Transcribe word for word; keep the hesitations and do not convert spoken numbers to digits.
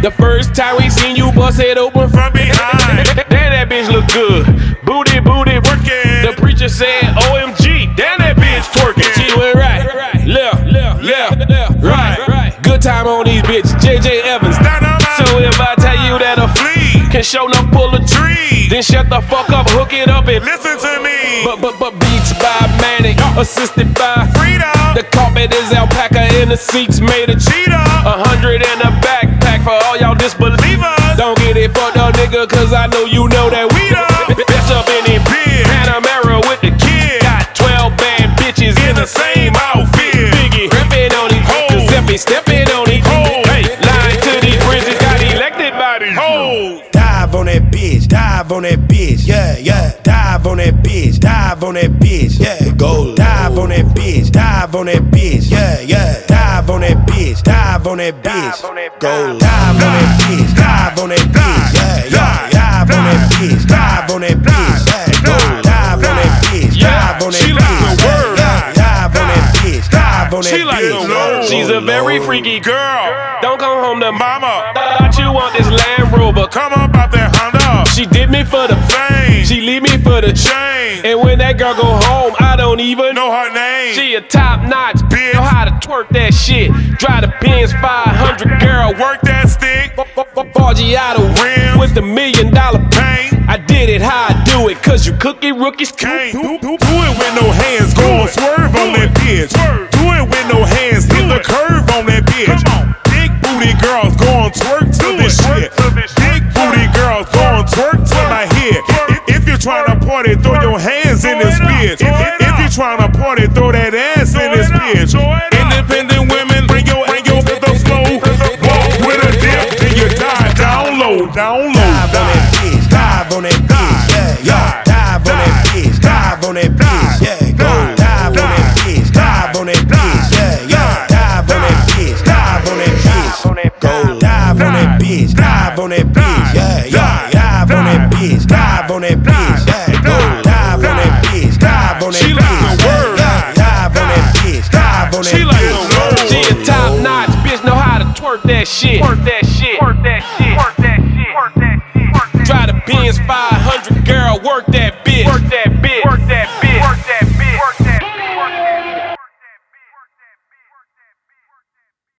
The first time we seen you bust it open from behind. Damn, that bitch look good. Booty, booty, working. The preacher said, O M G, damn, that bitch twerking. She went right, left, left, left, right. Good time on these bitches. J J Evans. So if I tell you that a flea can show enough pull a tree, then shut the fuck up, hook it up and listen to me. But but but beats by Mannie, assisted by Freedia. The carpet is alpaca and the seats made of cheetah. A hundred in a backpack for all y'all disbelievers. Don't get it fucked up, nigga, cause I know you know that we done. Bitch up in it big, Panamera with the kid. Got twelve bad bitches in the same outfit. Biggie ripping on these hoes, Zippy stepping on these hoes. Hey, lying to these bridges, got elected by these hoes. Dive on that bitch, dive on that bitch, yeah, yeah. Dive on that bitch, dive on that bitch, yeah. Go. Dive on that bitch, dive on that bitch, yeah, yeah. Dive on that bitch, dive on that bitch, go. Dive on that bitch, dive on that bitch, yeah, yeah. Dive on that bitch, dive on that bitch, yeah, go. Dive on that bitch, dive on that bitch, yeah. Dive on that bitch, dive on that bitch. She like the word. She's a very freaky girl. Don't come home to mama. Thought you want this Land Rover. Come on about that Honda. She did me for the fame. She leave me for the chain. And when that girl go home, I don't even know her name. She a top notch bitch. Know how to twerk that shit. Drive the Benz five hundred, girl. Work that stick. Forgiato rim with the million dollar paint. I did it how I do it, cause you cookie rookies can't. Do, do, do it with no hands, go on swerve on that bitch. Do it with no hands, hit the curve on that bitch. Big booty girls go on twerk to this shit. Big booty girls go on twerk to my head. If you're trying to party, throw your hands in this bitch. If you're trying to party, throw that ass in this bitch. Independent women, bring your bring your to the flow. Walk with a dip, then you dive down low, down low. Dive on that bitch, dive on that bitch, yeah, yeah. Dive on that bitch, dive on that bitch, yeah, go. Dive on that bitch, dive on that bitch, yeah, yeah. Dive on that bitch, dive on that bitch, go. Dive on that bitch, dive on that bitch, yeah, yeah. Dive on that bitch, dive on that bitch, yeah, go. Dive on that bitch, dive on that bitch, yeah. Dive on that bitch, dive on that bitch. She a top notch bitch, know how to twerk that shit. Twerk that